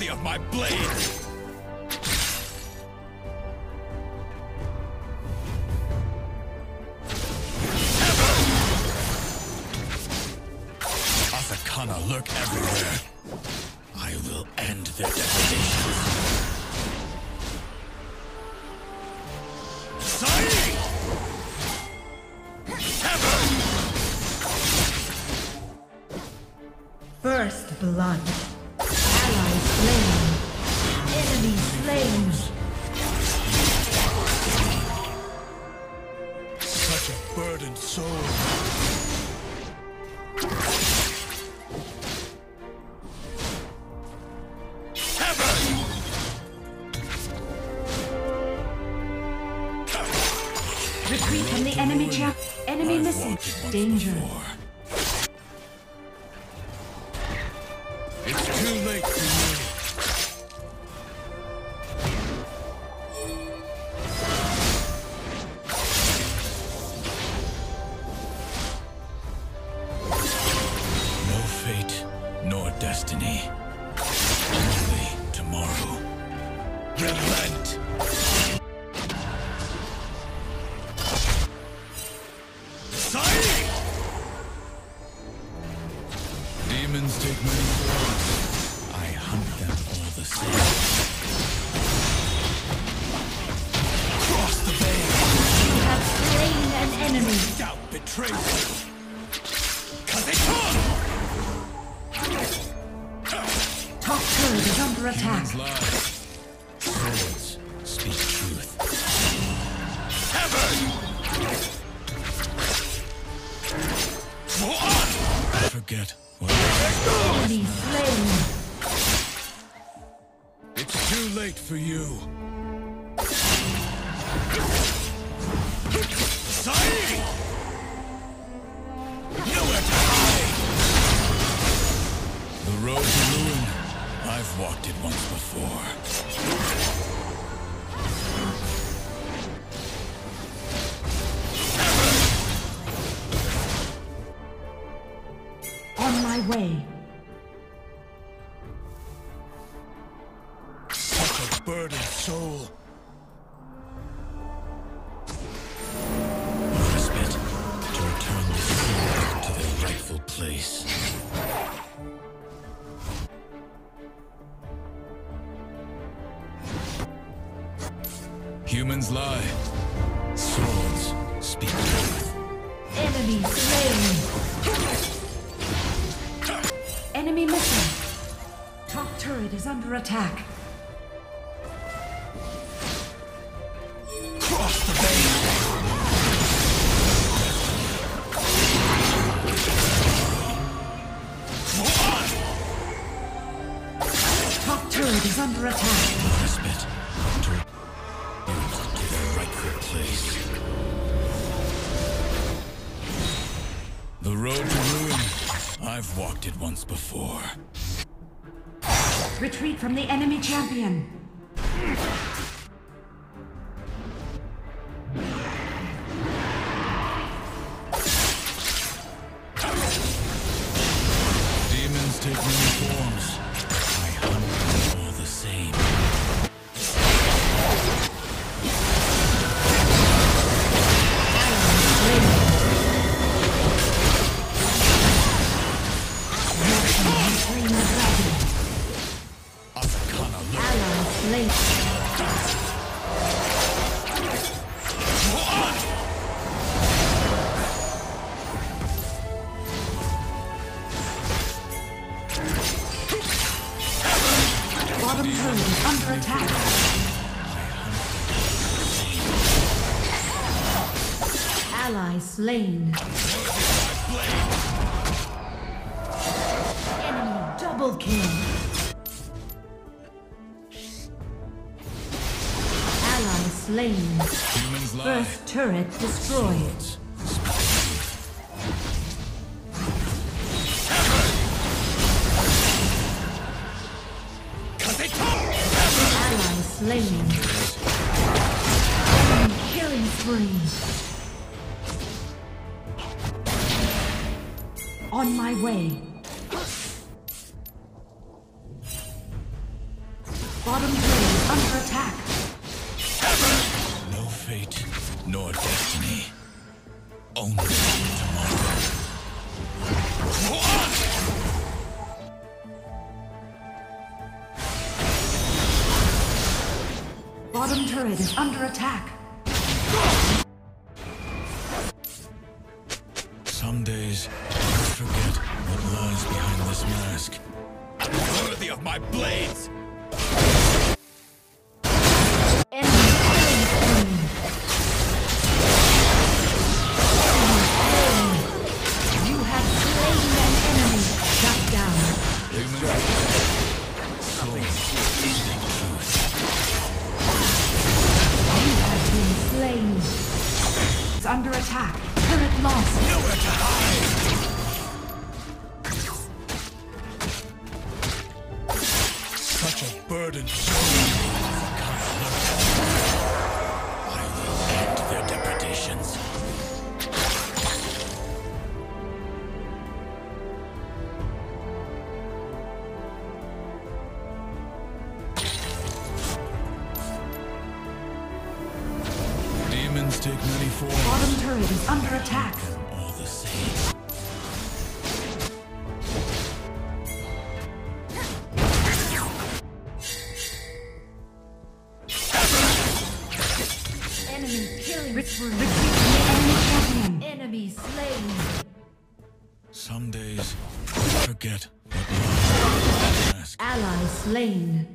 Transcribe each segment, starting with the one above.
worthy of my blade! Asakana lurk everywhere. I will end their devastations. Sai! First blood. Ally slain. Enemy slain. Such a burdened soul. Retreat from the enemy champ. Enemy missing. Danger. It's too late for you. No fate, nor destiny. Only tomorrow. Relent! Demons take many forms. I hunt them all the same. Cross the veil! You have slain an enemy. Doubt betrays you. Kazeton! Top turret is under attack. Humans lie. Swords speak truth. Severed! Forget what Enemy slain. it's too late for you. Sai! Nowhere to hide! The road to ruin, I've walked it once before. On my way. Such a burdened soul. Respite to return the soul to their rightful place. Humans lie. Swords speak truth. Enemy slain. Enemy missing. Top turret is under attack. Cross the veil! Top turret is under attack. Respite to their rightful place. The road to ruin, I've walked it once before. Retreat from the enemy champion. Demons take many forms. I hunt them all the same. Bottom turret is under attack. Ally slain. Enemy double kill. Ally slain. Humans lie. First turret destroyed. Ally slain. Killing spree. On my way. Bottom turret is under attack. No fate, nor destiny. Only tomorrow. Bottom turret is under attack. Some days, I forget what lies behind this mask. Worthy of my blades! Enemy killing. You have slain an enemy. Shut down. Soul eating truth. You have been slain. It's under attack. Turret lost. Nowhere to hide! Such a burden. I will end their depredations. Demons take many forms. Bottom turret is under attack. All the same. Enemy killing. Retreat the enemy champion. Enemy slain. Some days, I forget what lies behind the mask. Ally slain.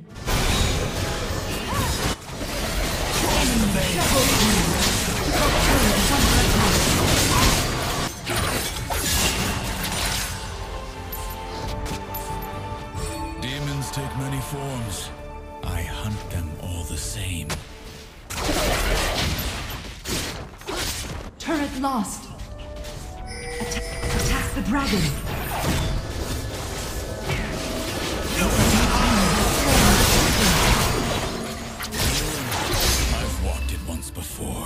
Enemy double kill. Top turret is under attack. Demons take many forms. I hunt them all the same. Turret lost. Attack the dragon. I've walked it once before.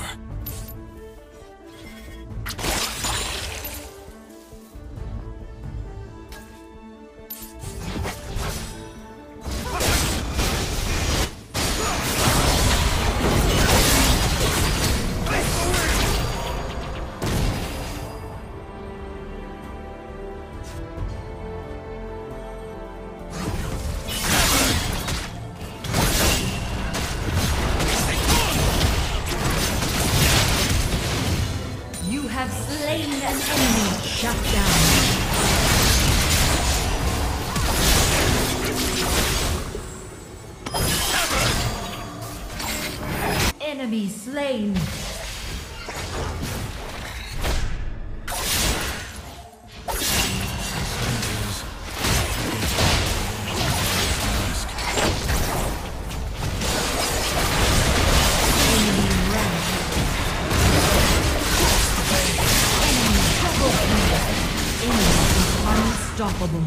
You have slain an enemy. Shut down. Enemy slain. Enemy wrath. Enemy double kill. Enemy is unstoppable.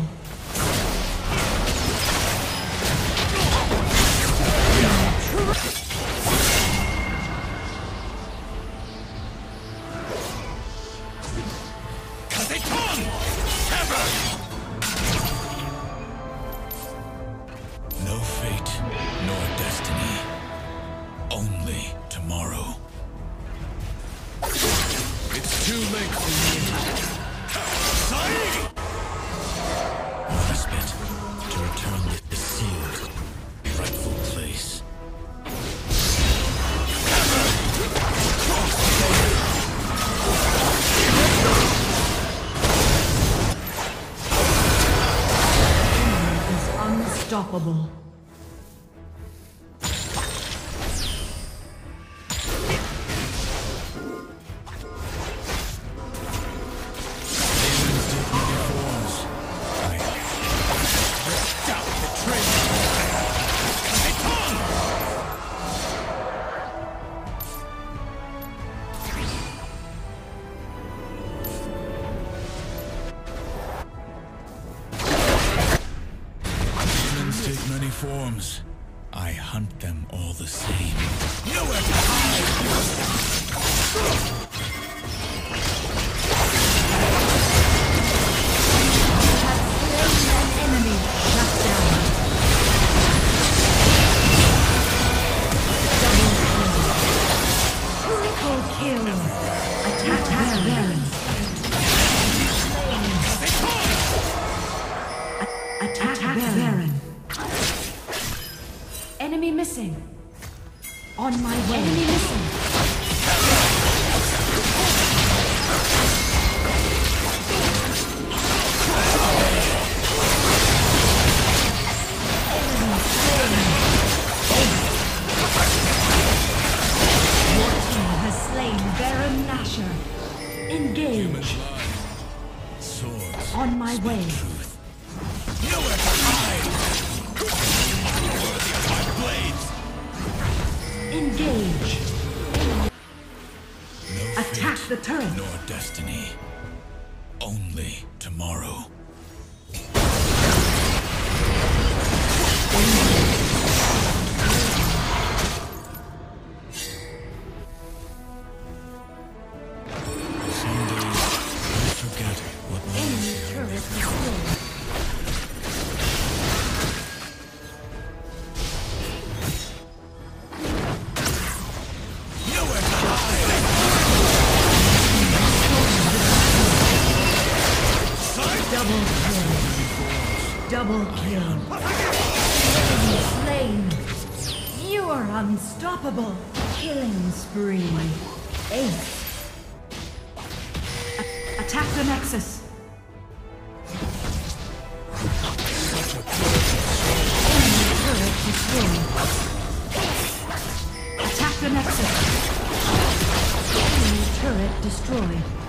Kazeton! Sever! No fate, nor destiny. Only tomorrow. It's too late for me. Respite to return the sealed, rightful place. Is unstoppable. Demons take many forms. I ripped out the train. Kazeton! Demons take many forms. I hunt them all the same. Nowhere to hide! Have slain an enemy. Shut down. Baron. Enemy missing. On my way. Enemy missing. Your team has slain Baron Nashor. Engage. Swords. On my way. Truth. Nowhere to hide. Worthy of my blades. Engage. No Attack fate, the turret. nor destiny. Only tomorrow. Some days I forget what Enemy lies turret behind. destroyed. Nowhere to hide. Double kill. Enemy slain. You are unstoppable. Killing spree. Ace. Attack the Nexus. Enemy turret destroyed. Attack the Nexus. Enemy turret destroyed.